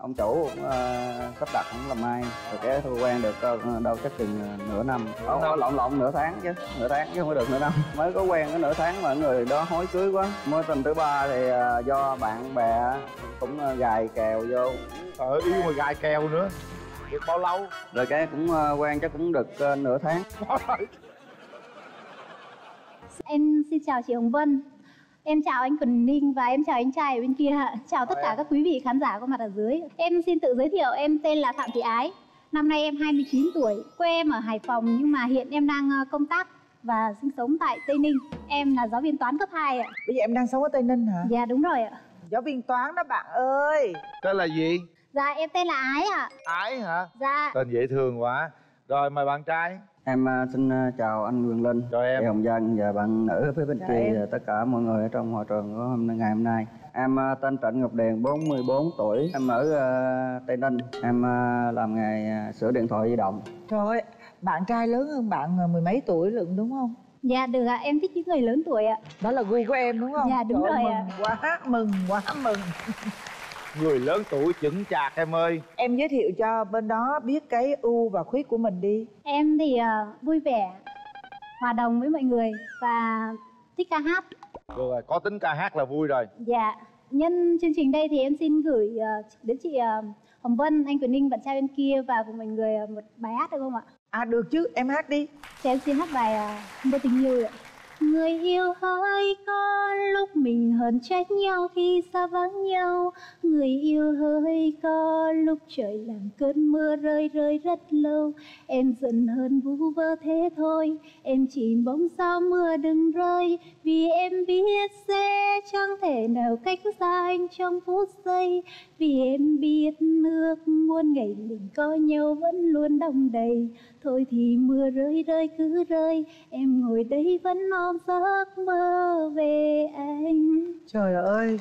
ông chủ cũng sắp đặt cũng làm mai rồi cái tôi quen được đâu chắc chừng nửa năm. Lộn nửa tháng chứ không có được nửa năm. Mới có quen có nửa tháng mà người đó hối cưới quá. Mối tình thứ ba thì do bạn bè cũng gài kèo vô. Yêu mà gài kèo nữa. Được bao lâu? Rồi cái cũng quen chắc cũng được nửa tháng. Em xin chào chị Hồng Vân. Em chào anh Quỳnh Ninh và em chào anh trai ở bên kia. Chào tất cả các quý vị khán giả có mặt ở dưới. Em xin tự giới thiệu, em tên là Phạm Thị Ái. Năm nay em 29 tuổi, quê em ở Hải Phòng nhưng mà hiện em đang công tác và sinh sống tại Tây Ninh. Em là giáo viên toán cấp 2 ạ. Bây giờ em đang sống ở Tây Ninh hả? Dạ đúng rồi ạ. Giáo viên toán đó bạn ơi. Tên là gì? Dạ em tên là Ái ạ. Ái hả? Dạ. Tên dễ thương quá. Rồi mời bạn trai. Em xin chào anh Quyền Linh, chào em, Hồng Vân và bạn nữ ở phía bên kia và tất cả mọi người ở trong hội trường của ngày hôm nay. Em tên Trịnh Ngọc Điền, 44 tuổi, em ở Tây Ninh, em làm nghề sửa điện thoại di động. Trời ơi, bạn trai lớn hơn bạn mười mấy tuổi lận đúng không? Dạ được ạ, em thích những người lớn tuổi ạ. Đó là gu của em đúng không? Dạ đúng rồi ạ. Mừng quá mừng. Người lớn tuổi chững chạc em ơi. Em giới thiệu cho bên đó biết cái ưu và khuyết của mình đi. Em thì vui vẻ, hòa đồng với mọi người và thích ca hát. Được rồi, có tính ca hát là vui rồi. Dạ, nhân chương trình đây thì em xin gửi đến chị Hồng Vân, anh Quỳnh Ninh, bạn trai bên kia và cùng mọi người một bài hát được không ạ? À được chứ, em hát đi. Thì em xin hát bài Vô Tình Yêu ạ. Người yêu hỡi có lúc mình hờn trách nhau khi xa vắng nhau. Người yêu hỡi có lúc trời làm cơn mưa rơi rơi rất lâu. Em giận hơn vu vơ thế thôi, em chỉ mong sao mưa đừng rơi. Vì em biết sẽ chẳng thể nào cách xa anh trong phút giây. Vì em biết ước muôn ngày mình có nhau vẫn luôn đong đầy. Thôi thì mưa rơi rơi cứ rơi, em ngồi đây vẫn ôm giấc mơ về anh. Trời ơi,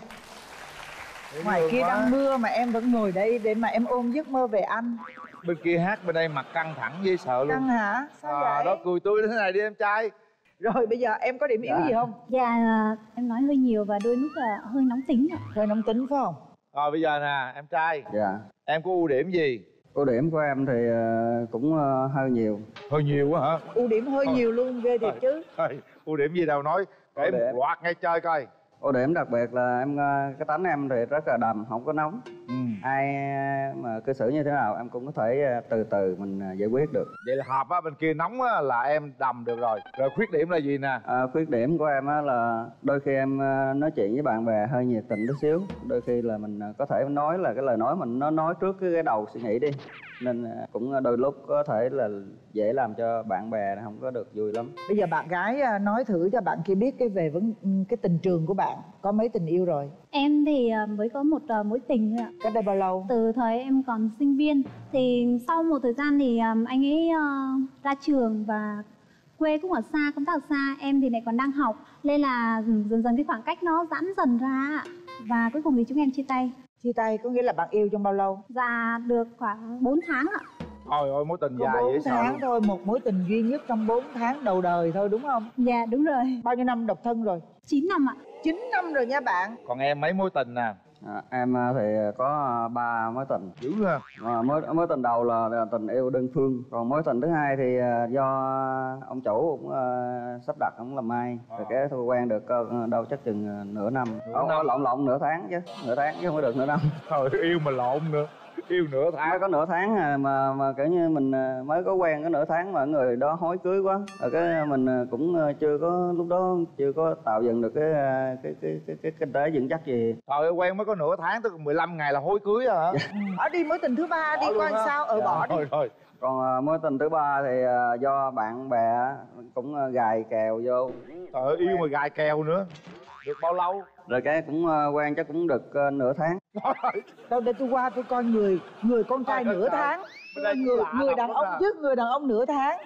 ngoài kia đang mưa mà em vẫn ngồi đây để mà em ôm giấc mơ về anh. Bên kia hát, bên đây mặt căng thẳng dễ sợ luôn. Căng hả? Sao vậy? Đó cười tươi thế này đi em trai. Rồi bây giờ em có điểm yếu gì không? Dạ em nói hơi nhiều và đôi lúc là hơi nóng tính ạ. Hơi nóng tính phải không? Rồi bây giờ nè em trai. Dạ. Em có ưu điểm gì? Ưu điểm của em thì cũng hơi nhiều. Hơi nhiều quá hả? Ưu điểm hơi nhiều luôn, ghê thiệt chứ. Ưu điểm gì đâu nói, kể một loạt ngay chơi coi. Ưu điểm đặc biệt là em cái tánh em thì rất là đầm, không có nóng. Ai mà cư xử như thế nào em cũng có thể từ từ mình giải quyết được. Vậy là hợp á, bên kia nóng á là em đầm được rồi. Rồi khuyết điểm là gì nè? Khuyết điểm của em á là đôi khi em nói chuyện với bạn bè hơi nhiệt tình chút xíu. Đôi khi là mình có thể nói là cái lời nói mình nó nói trước cái đầu suy nghĩ đi, nên cũng đôi lúc có thể là dễ làm cho bạn bè không có được vui lắm. Bây giờ bạn gái nói thử cho bạn kia biết về cái tình trường của bạn. Có mấy tình yêu rồi? Em thì mới có một mối tình thôi ạ. Cách đây bao lâu? Từ thời em còn sinh viên. Thì sau một thời gian thì anh ấy ra trường và quê cũng ở xa, công tác ở xa. Em thì lại còn đang học, nên là dần dần cái khoảng cách nó giãn dần ra. Và cuối cùng thì chúng em chia tay. Chia tay có nghĩa là bạn yêu trong bao lâu? Dạ được khoảng 4 tháng ạ. Trời ơi, mối tình dài dễ sợ. 4 tháng thôi, một mối tình duy nhất trong 4 tháng đầu đời thôi đúng không? Dạ đúng rồi. Bao nhiêu năm độc thân rồi? 9 năm ạ. 9 năm rồi nha bạn. Còn em mấy mối tình nè? Em thì có 3 mối tình. Dữ ha. Mối tình đầu là tình yêu đơn phương. Còn mối tình thứ hai thì do ông chủ cũng sắp đặt cũng làm mai rồi cái tôi quen được đâu chắc chừng nửa năm. Lộn nửa tháng chứ không có được nửa năm. Trời, yêu mà lộn nữa. Yêu nửa tháng. Mới có nửa tháng mà kiểu như mình mới có quen có nửa tháng mà người đó hối cưới quá rồi cái mình cũng chưa có, lúc đó chưa có tạo dựng được cái kinh tế vững chắc gì. Trời ơi, quen mới có nửa tháng tức 15 ngày là hối cưới rồi hả? Ở đi mối tình thứ ba đi coi sao. Bỏ đi. Thôi. Còn mối tình thứ ba thì do bạn bè cũng gài kèo vô. Trời ơi, yêu mà gài kèo nữa. Được bao lâu? Rồi cái cũng quen chắc cũng được nửa tháng. Đâu để tôi qua tôi coi người con trai nửa tháng. Người đàn ông chứ, người đàn ông nửa tháng.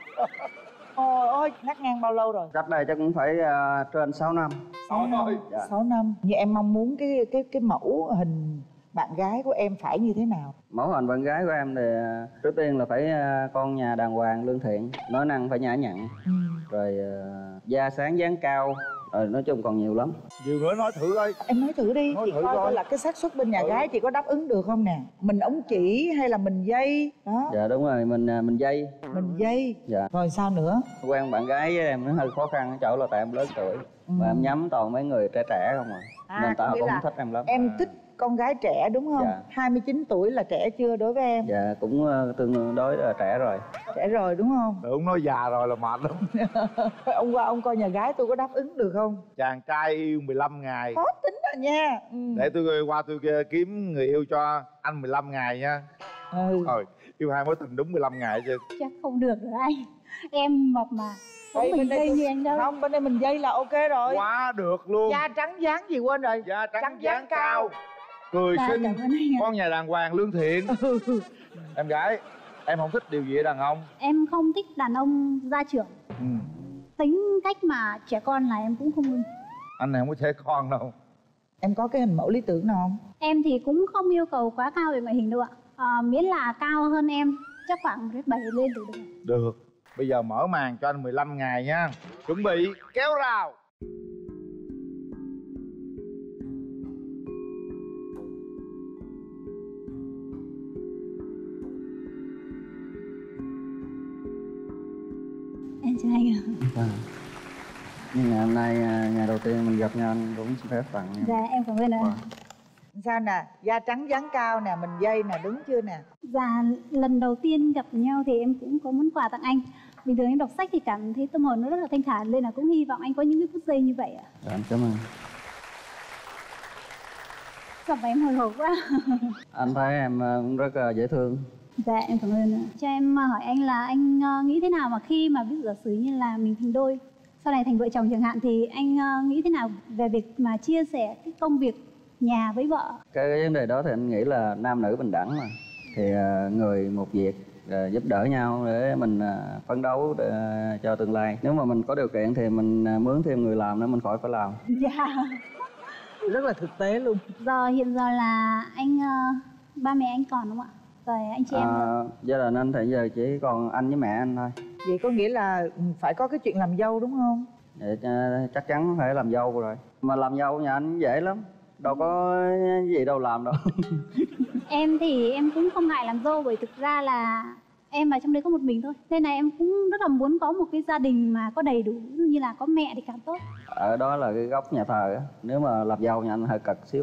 Ôi ôi, ngắt ngang bao lâu rồi? Cách đây chắc cũng phải trên 6 năm. 6 năm. Dạ. 6 năm. Như em mong muốn cái mẫu hình bạn gái của em phải như thế nào? Mẫu hình bạn gái của em thì trước tiên là phải con nhà đàng hoàng, lương thiện, nói năng phải nhã nhặn, rồi da sáng dáng cao, Nói chung còn nhiều lắm. Nhiều nữa nói thử coi. Em nói thử đi, Nói chị thử coi coi. là cái xác suất bên nhà gái chị có đáp ứng được không nè. Mình ống chỉ hay là mình dây đó? Dạ đúng rồi, mình dây. Mình dây. Dạ. Rồi sao nữa? Quen bạn gái với em nó hơi khó khăn ở chỗ là tại em lớn tuổi. Và em nhắm toàn mấy người trẻ trẻ không à. Nên có tao nghĩa cũng là thích em lắm. em thích con gái trẻ đúng không? Dạ. 29 tuổi là trẻ chưa đối với em? Dạ cũng tương đối là trẻ rồi. Trẻ rồi đúng không? Tưởng nói già rồi là mệt lắm. Ông qua ông coi nhà gái tôi có đáp ứng được không? Chàng trai yêu 15 ngày. Khó tính rồi nha. Để tôi qua tôi kiếm người yêu cho anh 15 ngày nha. Rồi, yêu hai mối tình đúng 15 ngày chứ. Chắc không được rồi anh. Em mập mà. Không Đây, mình bên đây dây tôi- như anh đâu. Không, bên đây mình dây là ok rồi. Quá được luôn. Da trắng dáng gì quên rồi. Da trắng Trắng dáng dáng cao. Cười Dạ, xinh, cảm ơn anh ạ. con nhà đàng hoàng lương thiện. Em gái, em không thích điều gì ở đàn ông? Em không thích đàn ông gia trưởng. Tính cách mà trẻ con là em cũng không ưng. Anh này không có trẻ con đâu. Em có cái hình mẫu lý tưởng nào không? Em thì cũng không yêu cầu quá cao về ngoại hình đâu ạ. Miễn là cao hơn em chắc khoảng 1m7 lên thì được. Được. Bây giờ mở màn cho anh 15 ngày nha. Chuẩn bị kéo rào. Em chào anh ạ. Nhưng ngày hôm nay ngày đầu tiên mình gặp nhau anh cũng xin phép tặng nha. Dạ em cảm ơn ạ. Sao nè, da trắng dáng cao nè, mình dây nè, đúng chưa nè? Dạ lần đầu tiên gặp nhau thì em cũng có món quà tặng anh. Bình thường em đọc sách thì cảm thấy tâm hồn nó rất là thanh thản, nên là cũng hy vọng anh có những cái phút giây như vậy ạ. Dạ, anh cảm ơn. Sao mà em hồi hộp quá. Anh thấy em cũng rất là dễ thương. Dạ em cảm ơn ạ. Cho em hỏi anh là anh nghĩ thế nào mà khi mà ví dụ giả sử như là mình thành đôi, sau này thành vợ chồng chẳng hạn, thì anh nghĩ thế nào về việc mà chia sẻ cái công việc nhà với vợ? Cái vấn đề đó thì anh nghĩ là nam nữ bình đẳng mà. Thì người một việc, giúp đỡ nhau để mình phấn đấu cho tương lai. Nếu mà mình có điều kiện thì mình mướn thêm người làm nữa, mình khỏi phải làm. Dạ. Rất là thực tế luôn. Hiện giờ là anh ba mẹ anh còn không ạ? Rồi anh chị em nữa. Gia đình anh thì giờ chỉ còn anh với mẹ anh thôi. Vậy có nghĩa là phải có cái chuyện làm dâu đúng không? Vậy chắc chắn phải làm dâu rồi. Mà làm dâu nhà anh dễ lắm, đâu có gì đâu làm đâu. Em thì em cũng không ngại làm dâu, bởi thực ra là em ở trong đấy có một mình thôi. Nên là em cũng rất là muốn có một cái gia đình mà có đầy đủ, ví dụ như là có mẹ thì càng tốt. Ở đó là cái góc nhà thờ á. Nếu mà làm dâu nhà anh hơi cực xíu.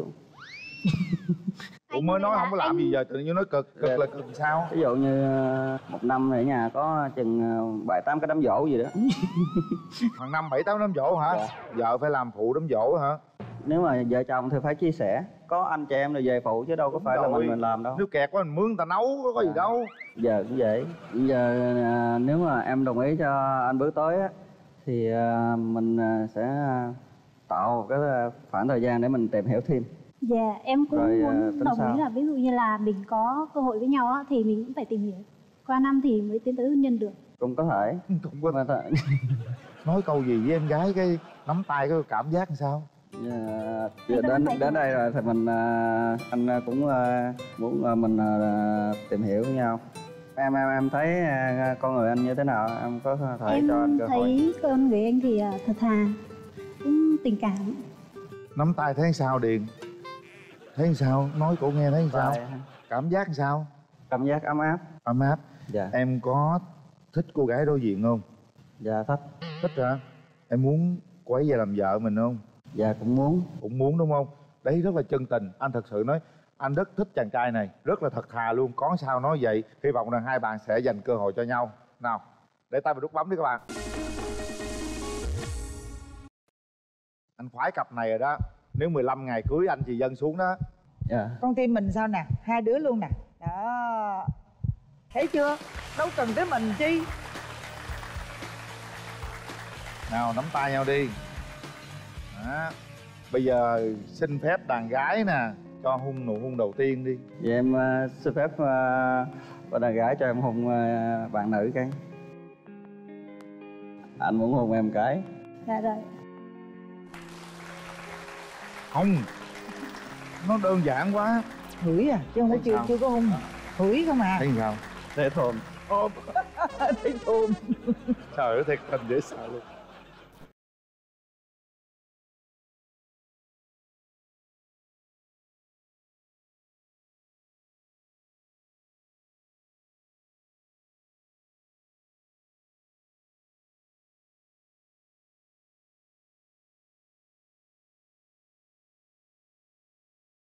Ủa mới nói không có làm gì giờ tự nhiên nói cực. Cực là cực sao? Ví dụ như một năm ở nhà có chừng 7-8 cái đám giỗ gì đó. Hàng năm 7-8 đám giỗ hả? Dạ. Vợ phải làm phụ đám giỗ hả? Nếu mà vợ chồng thì phải chia sẻ. Có anh chị em rồi về phụ chứ đâu có phải là mình làm đâu. Nếu kẹt quá mình mướn người ta nấu có gì đâu. Giờ cũng vậy. Bây giờ nếu mà em đồng ý cho anh bước tới á, thì mình sẽ tạo một cái khoảng thời gian để mình tìm hiểu thêm. Dạ em cũng Rồi, muốn tính đồng sao? ý là ví dụ như là mình có cơ hội với nhau á, thì mình cũng phải tìm hiểu. Qua năm thì mới tiến tới hôn nhân được. Cũng có thể. Cũng có Mà nói câu gì với em gái cái nắm tay cái cảm giác làm sao? giờ đến đây rồi thì mình anh cũng muốn mình tìm hiểu với nhau. Em thấy con người anh như thế nào, em có thể Em cho anh cơ hội. thấy con người anh thì thật thà, cũng tình cảm. Nắm tay thấy sao Điền? Thấy sao? Nói cổ nghe thấy sao? Tại Cảm giác sao? cảm giác ấm áp. Ấm áp. Dạ. Em có thích cô gái đối diện không? Dạ thích. Thích hả? Em muốn cô ấy về làm vợ mình không? Dạ cũng muốn. Cũng muốn đúng không? Đấy rất là chân tình. Anh thật sự nói anh rất thích chàng trai này, rất là thật thà luôn. Có sao nói vậy. Hy vọng rằng hai bạn sẽ dành cơ hội cho nhau. Nào, để tay vào nút bấm đi các bạn. Anh khoái cặp này rồi đó. Nếu 15 ngày cưới anh chị dâng xuống đó. Dạ. Con tim mình sao nè, hai đứa luôn nè. Đó. Thấy chưa? Đâu cần tới mình chi. Nào nắm tay nhau đi. Đó. Bây giờ xin phép đàn gái nè cho hôn nụ hôn đầu tiên đi. Vậy em xin phép bà đàn gái cho em hôn bạn nữ cái. Anh muốn hôn em cái. Dạ rồi. Không, nó đơn giản quá. Hửi à, chứ không phải Thấy sao? chưa có hôn. Hửi không à. Thấy sao? Thế thồn. Ôm. Thấy thơm. Trời ơi thiệt tình dễ sợ luôn.